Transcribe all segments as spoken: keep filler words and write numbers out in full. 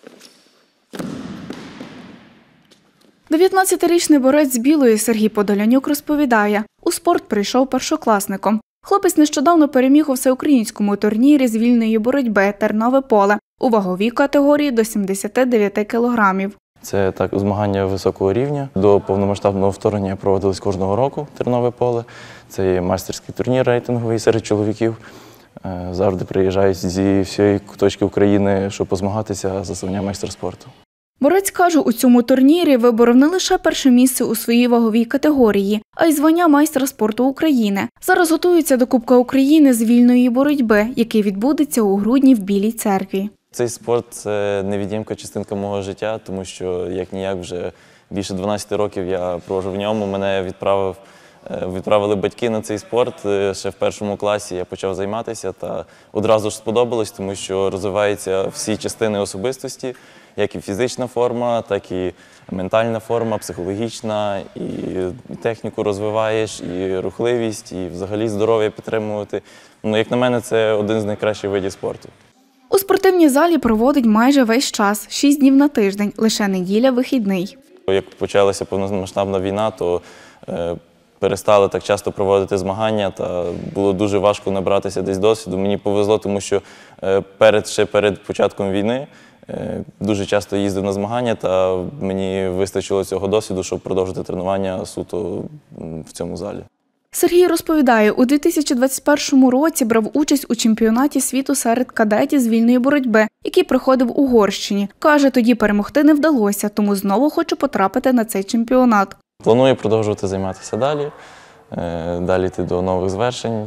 дев'ятнадцятирічний борець з Білої Сергій Подолянюк розповідає, у спорт прийшов першокласником. Хлопець нещодавно переміг у всеукраїнському турнірі з вільної боротьби «Тернове поле» у ваговій категорії до сімдесяти дев'яти кілограмів. Це так змагання високого рівня. До повномасштабного вторгнення проводились кожного року «Тернове поле». Це є майстерський турнір рейтинговий серед чоловіків. Завжди приїжджають зі всієї куточки України, щоб позмагатися за звання майстер спорту. Борець каже, у цьому турнірі виборов не лише перше місце у своїй ваговій категорії, а й звання майстра спорту України. Зараз готується до Кубка України з вільної боротьби, який відбудеться у грудні в Білій Церкві. Цей спорт – це невід'ємна частинка мого життя, тому що, як-ніяк, вже більше дванадцяти років я проводжу в ньому. Мене відправив, відправили батьки на цей спорт. Ще в першому класі я почав займатися, та одразу ж сподобалось, тому що розвиваються всі частини особистості, як і фізична форма, так і ментальна форма, психологічна, і техніку розвиваєш, і рухливість, і взагалі здоров'я підтримувати. Ну, як на мене, це один з найкращих видів спорту. У спортивній залі проводить майже весь час – шість днів на тиждень, лише неділя – вихідний. Як почалася повномасштабна війна, то е, перестали так часто проводити змагання, та було дуже важко набратися десь досвіду. Мені повезло, тому що е, перед, ще перед початком війни е, дуже часто їздив на змагання, та мені вистачило цього досвіду, щоб продовжити тренування суто в цьому залі. Сергій розповідає, у дві тисячі двадцять першому році брав участь у чемпіонаті світу серед кадетів з вільної боротьби, який проходив в Угорщині. Каже, тоді перемогти не вдалося, тому знову хоче потрапити на цей чемпіонат. Планую продовжувати займатися далі, далі йти до нових звершень,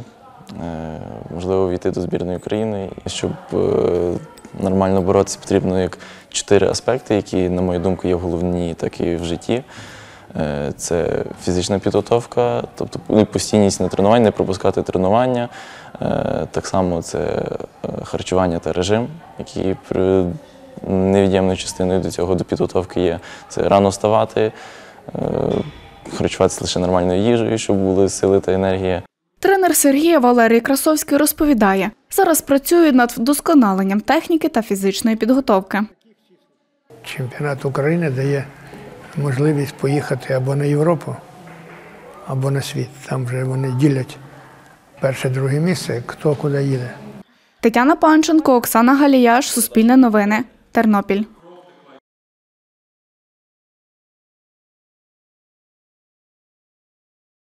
можливо, війти до збірної України. Щоб нормально боротися, потрібно як чотири аспекти, які, на мою думку, є головні так і в житті. Це фізична підготовка, тобто постійність на тренуванні, не пропускати тренування. Так само це харчування та режим, які невід'ємною частиною до цього, до підготовки є. Це рано вставати, харчуватися лише нормальною їжею, щоб були сили та енергія. Тренер Сергія Валерій Красовський розповідає, зараз працює над вдосконаленням техніки та фізичної підготовки. Чемпіонат України дає можливість поїхати або на Європу, або на світ. Там вже вони ділять перше-друге місце, хто куди їде. Тетяна Панченко, Оксана Галіяш, Суспільне новини, Тернопіль.